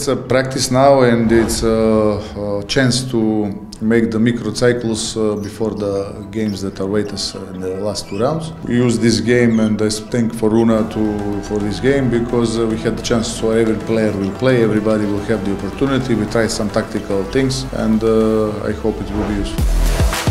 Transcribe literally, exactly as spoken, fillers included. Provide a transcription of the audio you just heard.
it's a practice now, and it's a, a chance to make the micro cycles uh, before the games that await us in the last two rounds. We use this game, and I thank for Runa to for this game, because uh, we had the chance, so every player will play, everybody will have the opportunity. We tried some tactical things, and uh, I hope it will be useful.